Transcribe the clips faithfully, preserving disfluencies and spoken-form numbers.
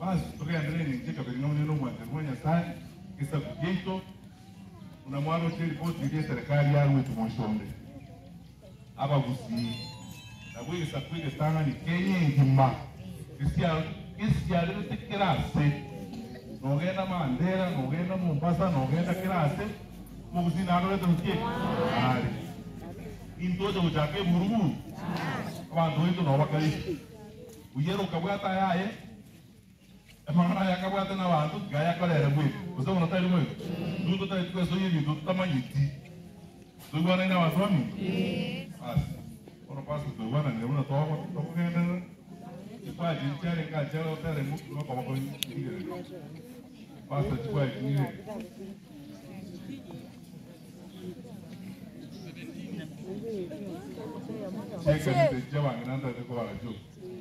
basi tukaendelea ni njika kwa ngombe no mwanzo mwenye sana kisa kujeto una mwalo tele ripoti ile serikali ya wetu mshombe aba gusi na wewe sakwile sana ni Kenya ngima kisia kisia ile tikirase nogenda Mandera nogenda Mombasa nogenda kirase mugusi na ndo tukie ari into jo jake bururu abantu wetu no bakali uyero kabwata yaye amana yakabwata na bantu gaya kolera bwe uzo no tayari mwe nduto tayari tweso yini nduto tamanyiti tugwana ina wasoni eh basi ono paso tugwana ne una toba tokugenda kwa jinchare ka jalo tare mu no kwa kwa ngire paso kwa ngire cheka ni jawa nanda de kwa jo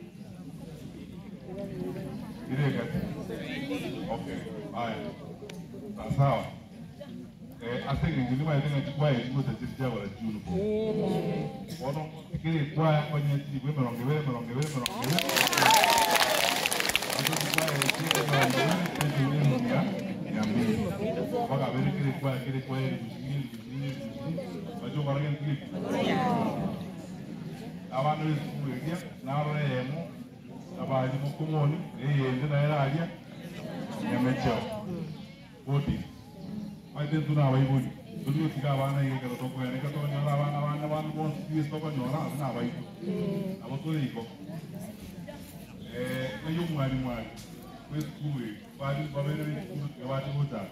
Irega. Okay. Haya. Sawa. Eh, asenge ngilima yenye chukua hizo tatizo wala juu. Wono kile kwa kwenye tibu mronge wewe mronge wewe mronge wewe. Hapo kwa hiyo kwa ndio ya ya mbili. Baka wewe kile kwa kile kwa hiyo kile kile. Bajo mara ngine kile. Abantu wewe na remo abaji mukumoni eyende na eralia yamecho odi aide tuna abaibuni tuli tika abana yeke to ko ene ka to nyora abana abana abana bon si to ko nyora na abaibu abo to iko eh ayo mwali mwali wewe kuwe bali babere ni kuwe ke wati huta